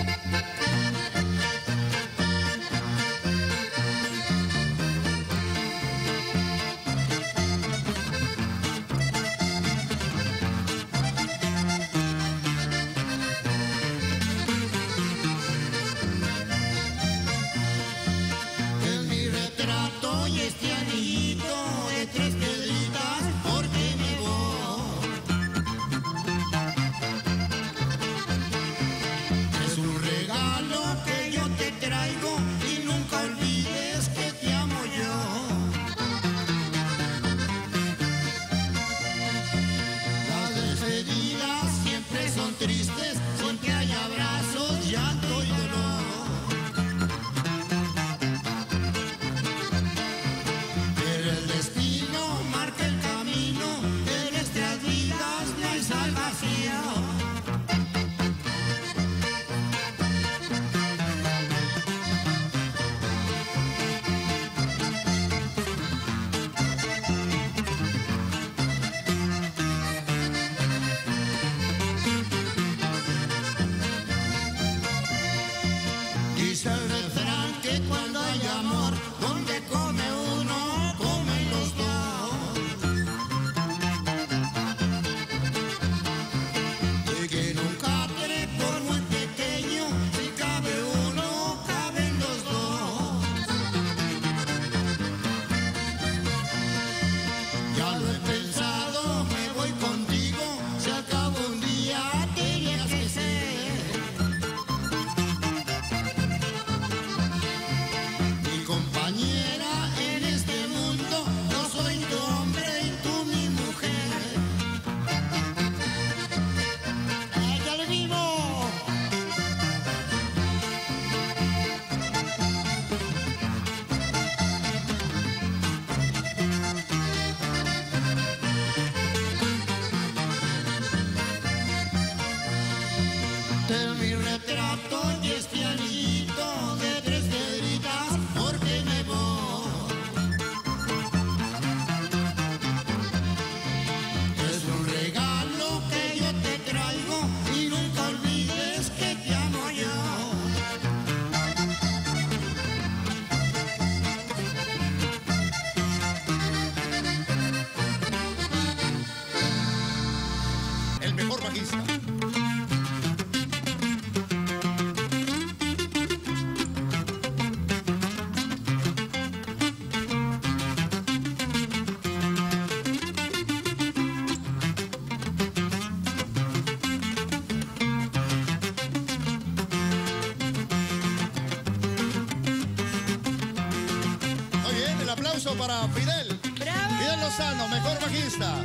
Para Fidel. ¡Bravo! Fidel Lozano, mejor bajista.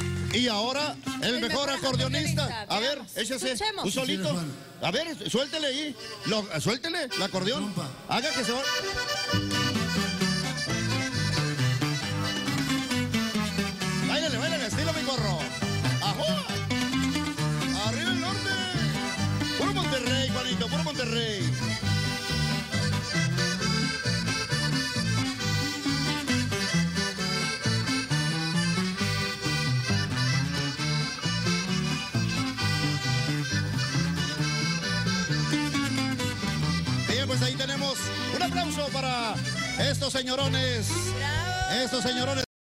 Y ahora, el mejor acordeonista. A ver, échese Escuchemos. un solito. A ver, suéltele ahí. Suéltele el acordeón. Haga que se va. Báilale, báilale, estilo mi corro. ¡Ajá! ¡Arriba el norte! Puro Monterrey, Juanito, puro Monterrey. Pues ahí tenemos un aplauso para estos señorones. ¡Bravo! Estos señorones.